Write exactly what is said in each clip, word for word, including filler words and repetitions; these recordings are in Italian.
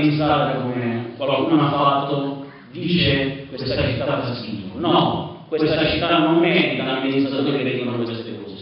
amministrare come qualcuno ha fatto, dice questa città fa schifo. No, questa città non merita amministratori che dicono queste cose.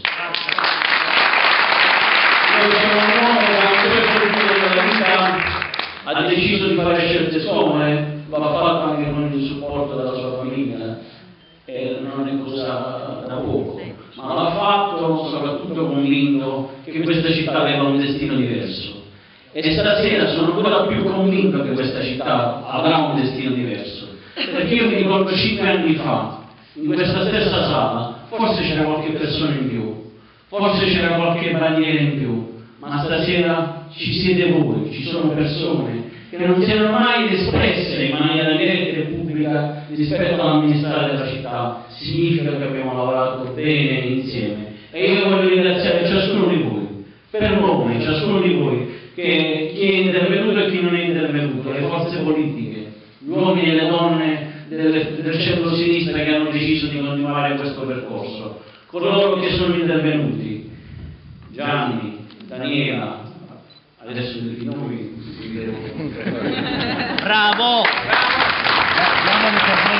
Io sono un uomo che a un certo punto della vita ha deciso di fare scelte scomode, lo ha fatto anche con il supporto della sua famiglia, e non è cosa da poco, ma l'ha fatto soprattutto convinto che questa città aveva un destino diverso. E stasera sono ancora più convinto che questa città avrà un destino diverso, perché io mi ricordo cinque anni fa, in questa stessa sala, forse c'era qualche persona in più, forse c'era qualche bandiera in più, ma stasera ci siete voi, ci sono persone che non si erano mai espresse in maniera diretta e pubblica rispetto all'amministrare la città. Significa che abbiamo lavorato bene insieme, e io voglio ringraziare ciascuno di voi, per nome, ciascuno di voi, che chi è intervenuto e chi non è intervenuto, le forze politiche, gli uomini e le donne del, del centro-sinistra che hanno deciso di continuare questo percorso, coloro che sono intervenuti, Gianni, Daniela, adesso i nomi vi devo... Bravo! Diamoli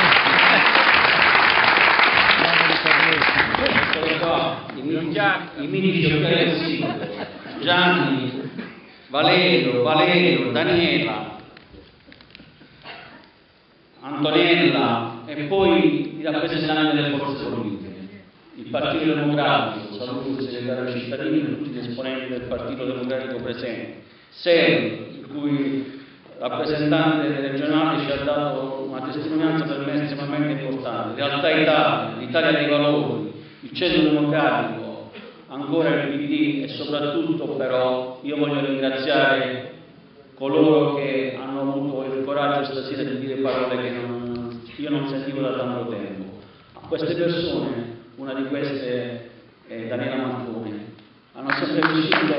permessi. I mitici occhiali del sindaco, Gianni, Valerio, Valerio, Daniela, Antonella e poi i rappresentanti delle forze politiche. Il Partito Democratico, saluto il segretario cittadino e tutti gli esponenti del Partito Democratico presenti. Seri, il cui rappresentante regionale ci ha dato una testimonianza per me estremamente importante. Realtà Italia, l'Italia dei Valori, il Centro Democratico, ancora il P D, e soprattutto però io voglio ringraziare coloro che hanno avuto il coraggio stasera di dire parole che non, io non sentivo da tanto tempo. A queste persone, una di queste è Daniela Manconi, hanno sempre riuscito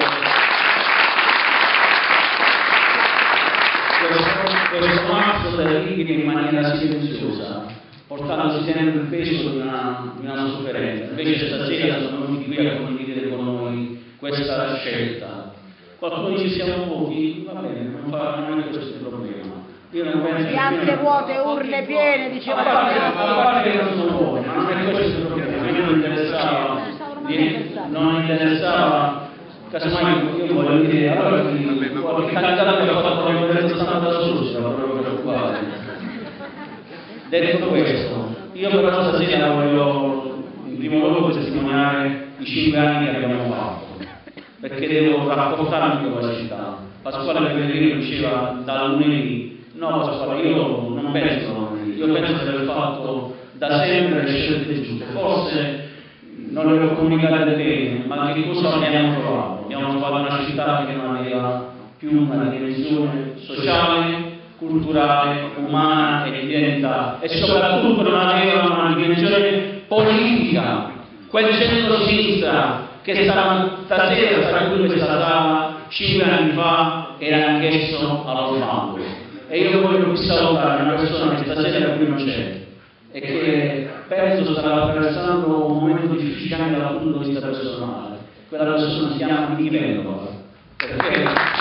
questo mazzo terribile in maniera silenziosa, portandosi sempre il peso di una, di una sofferenza. Invece stasera sono venuti qui a condividere con noi questa scelta. Qualcuno dice siamo pochi, va bene, non, fa, non è questo il problema. Io non penso piante vuote, urne piene, diceva a parte, a parte che non sono buoni, ma non è questo il problema. A me non interessava, non interessava, casomai io voglio dire, allora qualche candidato che ha fatto la conferenza stampa da solo si era proprio preoccupato. Detto questo, io però stasera voglio in primo luogo testimoniare i cinque anni che abbiamo fatto, perché devo rapportarmi con la città. Pasquale Pellegrino diceva da lunedì, no Pasquale, io non penso da lunedì, io penso di aver fatto da sempre le scelte giuste, forse non le ho comunicate bene, ma che cosa abbiamo trovato? Abbiamo trovato una città che non aveva più una dimensione sociale, culturale, umana e di identità, e soprattutto non aveva una dimensione politica. Quel centro-sinistra che stava stasera sta qui in questa sala cinque anni fa era anch'esso allo sbando. E io voglio qui salutare una persona che stasera qui non c'è e che penso starà attraversando un momento difficile anche dal punto di vista personale. Quella persona si chiama Di Vendola, perché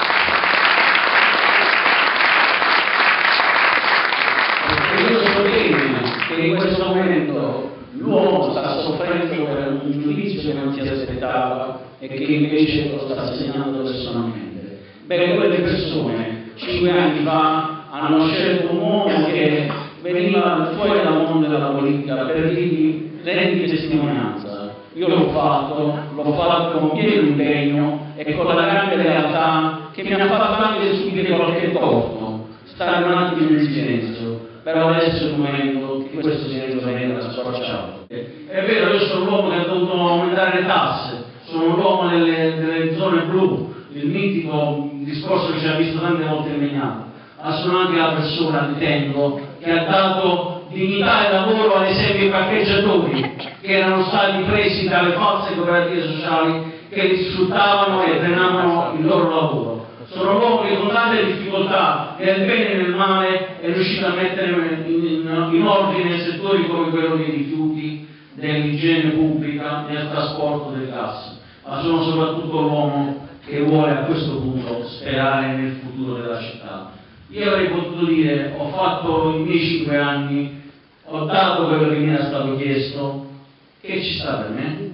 io sapevo che in questo momento l'uomo sta soffrendo per un giudizio che non si aspettava e che invece lo sta segnando personalmente. Beh, quelle persone cinque anni fa hanno scelto un uomo che veniva fuori dal mondo della politica per dirgli rendi testimonianza. Io l'ho fatto, l'ho fatto con pieno impegno e con la grande realtà che mi ha fatto anche subire qualche torto, stare un attimo in silenzio, però adesso è il momento che questo silenzio venga squarciato. È vero, io sono l'uomo che ha dovuto aumentare le tasse, sono l'uomo delle, delle zone blu, il mitico discorso che ci ha visto tante volte impegnato, ma sono anche la persona, ritengo, che ha dato dignità e lavoro ad esempio ai parcheggiatori che erano stati presi dalle false cooperative sociali che li sfruttavano e drenavano il loro lavoro. Sono l'uomo che con tante difficoltà, nel bene e nel male, è riuscito a mettere in, in, in ordine settori come quello dei rifiuti, dell'igiene pubblica, del trasporto, del gas. Ma sono soprattutto l'uomo che vuole a questo punto sperare nel futuro della città. Io avrei potuto dire, ho fatto i miei cinque anni, ho dato quello che mi era stato chiesto, che ci sta per me?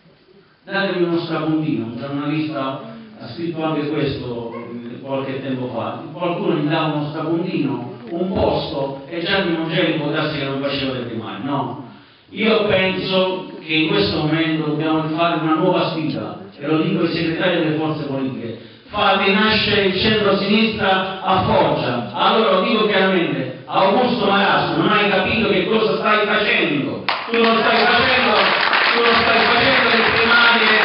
Datemi uno strapuntino, un giornalista ha scritto anche questo qualche tempo fa, qualcuno mi dava uno strapuntino, un posto, e Gianni Mongeli può darsi che non faceva le primarie, no? Io penso che in questo momento dobbiamo fare una nuova sfida, e lo dico ai segretari delle forze politiche, fate nascere il centro-sinistra a Foggia. Allora lo dico chiaramente, Augusto Marasco, non hai capito che cosa stai facendo, tu non stai facendo, tu non stai facendo le primarie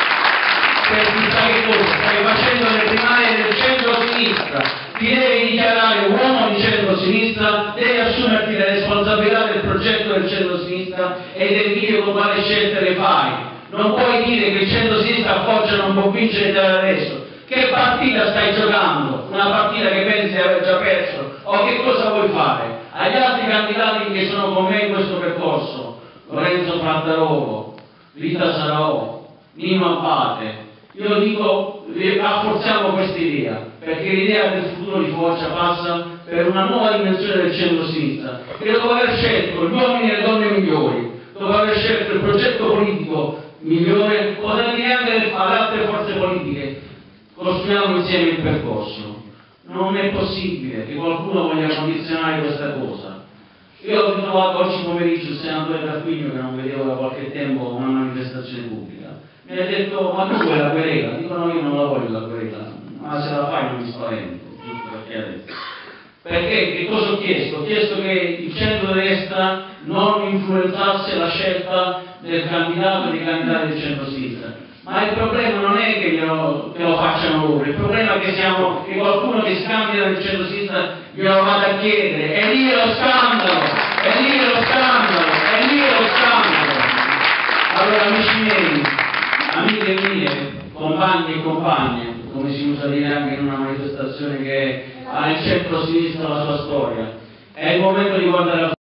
per chissà che cosa, stai facendo le primarie del centro-sinistra, ti devi dichiarare uomo di centro-sinistra, devi assumerti le responsabilità del progetto del centro-sinistra e devi dire con quale scelte le fai. Non puoi dire che il centro-sinistra a Foggia non può vincere da adesso. Che partita stai giocando? Una partita che pensi di aver già perso? O che cosa vuoi fare? Agli altri candidati che sono con me in questo percorso, Lorenzo Frattarovo, Rita Sarao, Nino Abate, io dico, rafforziamo questa idea, perché l'idea del futuro di Foggia passa per una nuova dimensione del centro-sinistra, che dopo aver scelto gli uomini e le donne migliori, dopo aver scelto il progetto politico migliore, potrà dire anche alle altre forze politiche, costruiamo insieme il percorso. Non è possibile che qualcuno voglia condizionare questa cosa. Io ho ritrovato oggi pomeriggio il senatore Tarquinio, che non vedevo da qualche tempo, a una manifestazione pubblica. Mi ha detto, ma tu vuoi la querela? Dico, no, io non la voglio la querela, ma se la fai non mi spavento, giusto perché adesso. Perché che cosa ho chiesto? Ho chiesto che il centro-destra non influenzasse la scelta del candidato e dei candidati del centro-sinistra. Ma il problema non è che glielo, che lo facciano loro, il problema è che, siamo, che qualcuno che si candida nel centro-sinistra glielo vada a chiedere, e lì è lo scandalo, e lì è lo scandalo, e lì è lo scandalo. Allora, amici miei, amiche mie, compagni e compagne, come si usa dire anche in una manifestazione che ha nel centro-sinistra la sua storia, è il momento di guardare a